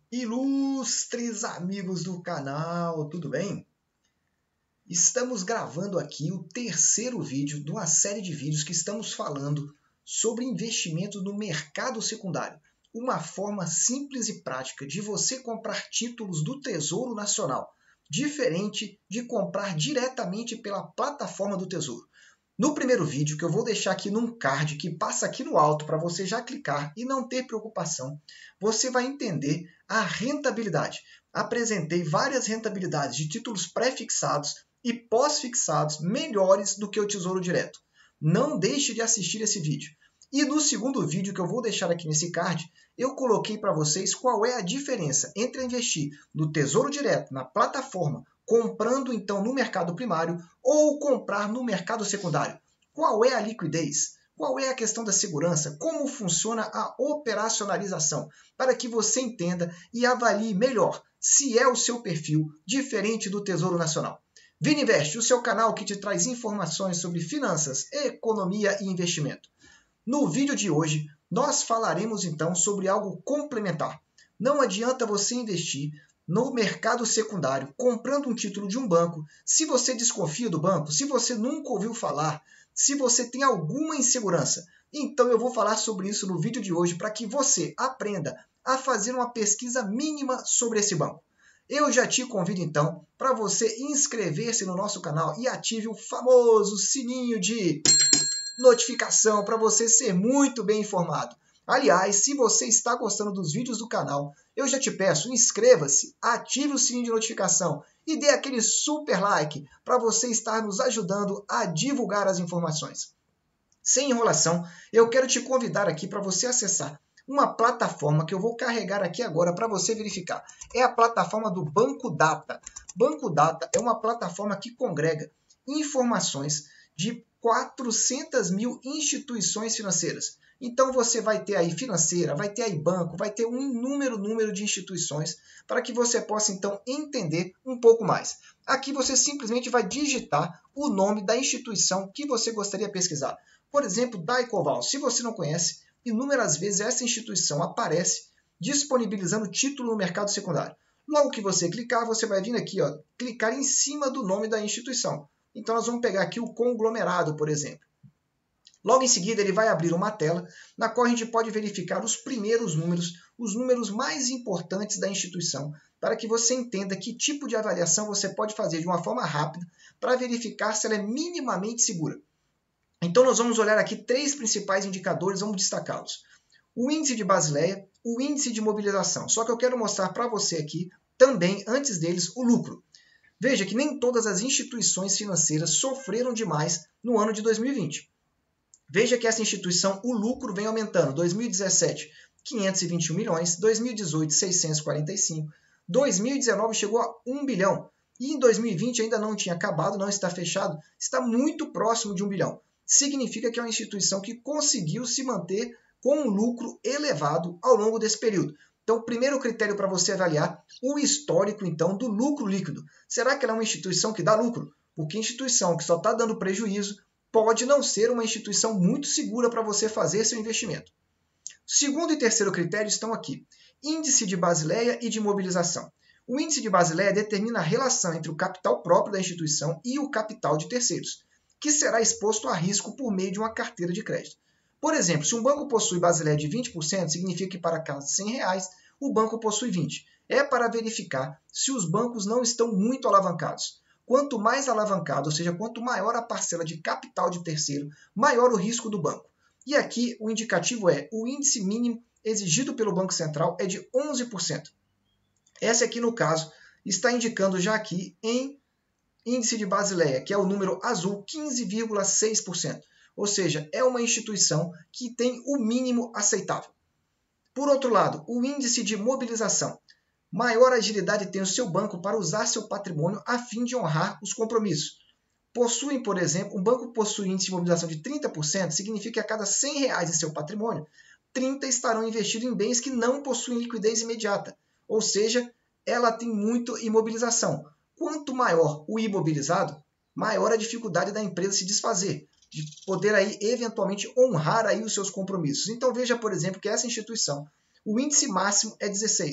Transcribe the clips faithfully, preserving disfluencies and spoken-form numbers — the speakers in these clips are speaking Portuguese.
Ilustres amigos do canal, tudo bem? Estamos gravando aqui o terceiro vídeo de uma série de vídeos que estamos falando sobre investimento no mercado secundário. Uma forma simples e prática de você comprar títulos do Tesouro Nacional, diferente de comprar diretamente pela plataforma do Tesouro. No primeiro vídeo, que eu vou deixar aqui num card que passa aqui no alto para você já clicar e não ter preocupação, você vai entender a rentabilidade. Apresentei várias rentabilidades de títulos pré-fixados e pós-fixados melhores do que o Tesouro Direto. Não deixe de assistir esse vídeo. E no segundo vídeo, que eu vou deixar aqui nesse card, eu coloquei para vocês qual é a diferença entre investir no Tesouro Direto, na plataforma, comprando então no mercado primário ou comprar no mercado secundário. Qual é a liquidez? Qual é a questão da segurança? Como funciona a operacionalização? Para que você entenda e avalie melhor se é o seu perfil diferente do Tesouro Nacional. Vini Invest, o seu canal que te traz informações sobre finanças, economia e investimento. No vídeo de hoje, nós falaremos então sobre algo complementar. Não adianta você investir no mercado secundário, comprando um título de um banco, se você desconfia do banco, se você nunca ouviu falar, se você tem alguma insegurança. Então eu vou falar sobre isso no vídeo de hoje para que você aprenda a fazer uma pesquisa mínima sobre esse banco. Eu já te convido então para você inscrever-se no nosso canal e ative o famoso sininho de notificação para você ser muito bem informado. Aliás, se você está gostando dos vídeos do canal, eu já te peço, inscreva-se, ative o sininho de notificação e dê aquele super like para você estar nos ajudando a divulgar as informações. Sem enrolação, eu quero te convidar aqui para você acessar uma plataforma que eu vou carregar aqui agora para você verificar. É a plataforma do Banco Data. Banco Data é uma plataforma que congrega informações de quatrocentas mil instituições financeiras. Então você vai ter aí financeira, vai ter aí banco, vai ter um inúmero número de instituições para que você possa então entender um pouco mais. Aqui você simplesmente vai digitar o nome da instituição que você gostaria de pesquisar. Por exemplo, Daicoval. Se você não conhece, inúmeras vezes essa instituição aparece disponibilizando título no mercado secundário. Logo que você clicar, você vai vir aqui, ó, clicar em cima do nome da instituição. Então nós vamos pegar aqui o conglomerado, por exemplo. Logo em seguida, ele vai abrir uma tela na qual a gente pode verificar os primeiros números, os números mais importantes da instituição, para que você entenda que tipo de avaliação você pode fazer de uma forma rápida para verificar se ela é minimamente segura. Então nós vamos olhar aqui três principais indicadores, vamos destacá-los. O índice de Basileia, o índice de mobilização. Só que eu quero mostrar para você aqui também, antes deles, o lucro. Veja que nem todas as instituições financeiras sofreram demais no ano de dois mil e vinte. Veja que essa instituição, o lucro vem aumentando. dois mil e dezessete, quinhentos e vinte e um milhões. dois mil e dezoito, seiscentos e quarenta e cinco. dois mil e dezenove chegou a um bilhão. E em dois mil e vinte ainda não tinha acabado, não está fechado. Está muito próximo de um bilhão. Significa que é uma instituição que conseguiu se manter com um lucro elevado ao longo desse período. Então, o primeiro critério para você avaliar o histórico, então, do lucro líquido. Será que ela é uma instituição que dá lucro? Porque instituição que só está dando prejuízo pode não ser uma instituição muito segura para você fazer seu investimento. Segundo e terceiro critério estão aqui. Índice de Basileia e de mobilização. O índice de Basileia determina a relação entre o capital próprio da instituição e o capital de terceiros, que será exposto a risco por meio de uma carteira de crédito. Por exemplo, se um banco possui Basileia de vinte por cento, significa que para cada cem reais, o banco possui vinte. É para verificar se os bancos não estão muito alavancados. Quanto mais alavancado, ou seja, quanto maior a parcela de capital de terceiro, maior o risco do banco. E aqui o indicativo é o índice mínimo exigido pelo Banco Central é de onze por cento. Essa aqui, no caso, está indicando já aqui em índice de Basileia, que é o número azul, quinze vírgula seis por cento. Ou seja, é uma instituição que tem o mínimo aceitável. Por outro lado, o índice de mobilização. Maior agilidade tem o seu banco para usar seu patrimônio a fim de honrar os compromissos. Possuem, por exemplo, um banco possui índice de mobilização de trinta por cento, significa que a cada cem reais em seu patrimônio, trinta estarão investidos em bens que não possuem liquidez imediata. Ou seja, ela tem muito imobilização. Quanto maior o imobilizado, maior a dificuldade da empresa se desfazer, de poder aí eventualmente honrar aí os seus compromissos. Então veja, por exemplo, que essa instituição, o índice máximo é dezesseis.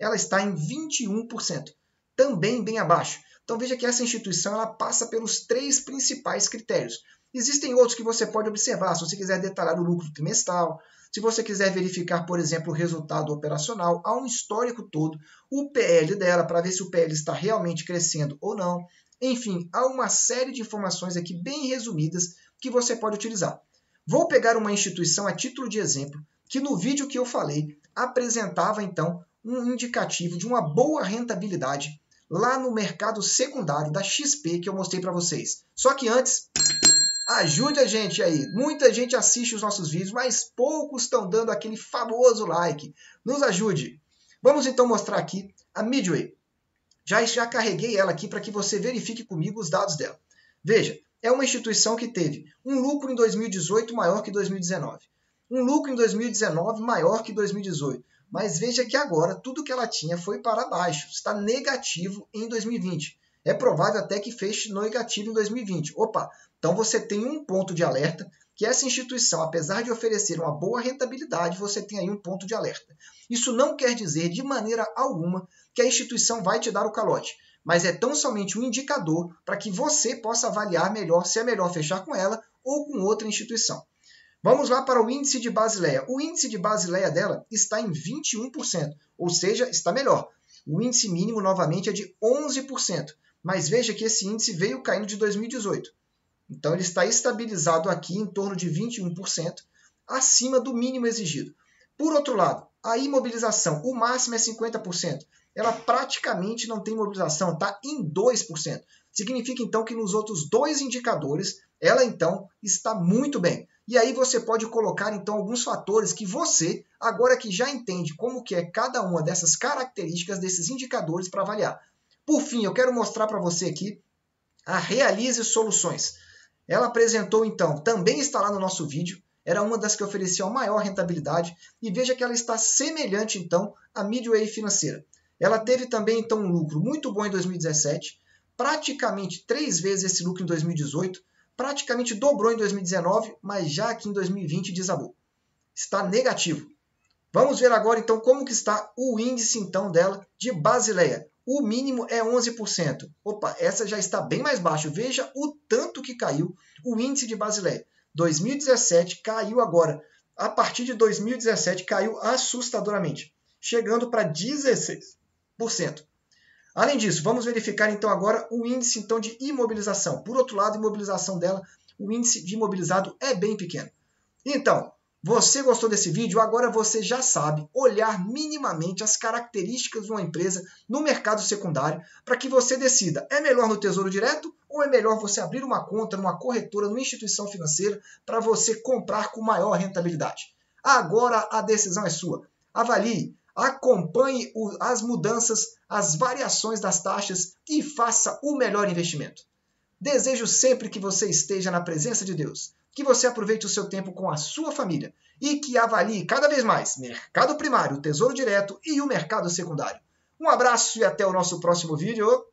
ela está em vinte e um por cento, também bem abaixo. Então veja que essa instituição ela passa pelos três principais critérios. Existem outros que você pode observar, se você quiser detalhar o lucro trimestral, se você quiser verificar, por exemplo, o resultado operacional, há um histórico todo, o P L dela, para ver se o P L está realmente crescendo ou não. Enfim, há uma série de informações aqui bem resumidas que você pode utilizar. Vou pegar uma instituição a título de exemplo, que no vídeo que eu falei, apresentava então um indicativo de uma boa rentabilidade lá no mercado secundário da X P que eu mostrei para vocês. Só que antes, ajude a gente aí. Muita gente assiste os nossos vídeos, mas poucos estão dando aquele famoso like. Nos ajude. Vamos então mostrar aqui a Midway. Já, já carreguei ela aqui para que você verifique comigo os dados dela. Veja, é uma instituição que teve um lucro em dois mil e dezoito maior que dois mil e dezenove. Um lucro em dois mil e dezenove maior que dois mil e dezoito. Mas veja que agora tudo que ela tinha foi para baixo. Está negativo em dois mil e vinte. É provável até que feche negativo em dois mil e vinte. Opa, então você tem um ponto de alerta, que essa instituição, apesar de oferecer uma boa rentabilidade, você tem aí um ponto de alerta. Isso não quer dizer de maneira alguma que a instituição vai te dar o calote, mas é tão somente um indicador para que você possa avaliar melhor se é melhor fechar com ela ou com outra instituição. Vamos lá para o índice de Basileia. O índice de Basileia dela está em vinte e um por cento, ou seja, está melhor. O índice mínimo, novamente, é de onze por cento, mas veja que esse índice veio caindo de dois mil e dezoito. Então, ele está estabilizado aqui em torno de vinte e um por cento, acima do mínimo exigido. Por outro lado, a imobilização, o máximo é cinquenta por cento. Ela praticamente não tem imobilização, está em dois por cento. Significa, então, que nos outros dois indicadores, ela, então, está muito bem. E aí você pode colocar, então, alguns fatores que você, agora que já entende como que é cada uma dessas características, desses indicadores para avaliar. Por fim, eu quero mostrar para você aqui a Realize Soluções. Ela apresentou, então, também está lá no nosso vídeo, era uma das que oferecia uma maior rentabilidade, e veja que ela está semelhante, então, à Midway Financeira. Ela teve também, então, um lucro muito bom em dois mil e dezessete, praticamente três vezes esse lucro em dois mil e dezoito, praticamente dobrou em dois mil e dezenove, mas já aqui em dois mil e vinte desabou. Está negativo. Vamos ver agora, então, como que está o índice, então, dela de Basileia. O mínimo é onze por cento. Opa, essa já está bem mais baixo. Veja o tanto que caiu o índice de Basileia. dois mil e dezessete caiu agora. A partir de dois mil e dezessete caiu assustadoramente, chegando para dezesseis por cento. Além disso, vamos verificar então agora o índice então, de imobilização. Por outro lado, a imobilização dela, o índice de imobilizado é bem pequeno. Então, você gostou desse vídeo? Agora você já sabe olhar minimamente as características de uma empresa no mercado secundário para que você decida, é melhor no Tesouro Direto ou é melhor você abrir uma conta numa corretora, numa instituição financeira para você comprar com maior rentabilidade. Agora a decisão é sua. Avalie, acompanhe as mudanças, as variações das taxas e faça o melhor investimento. Desejo sempre que você esteja na presença de Deus, que você aproveite o seu tempo com a sua família e que avalie cada vez mais mercado primário, tesouro direto e o mercado secundário. Um abraço e até o nosso próximo vídeo.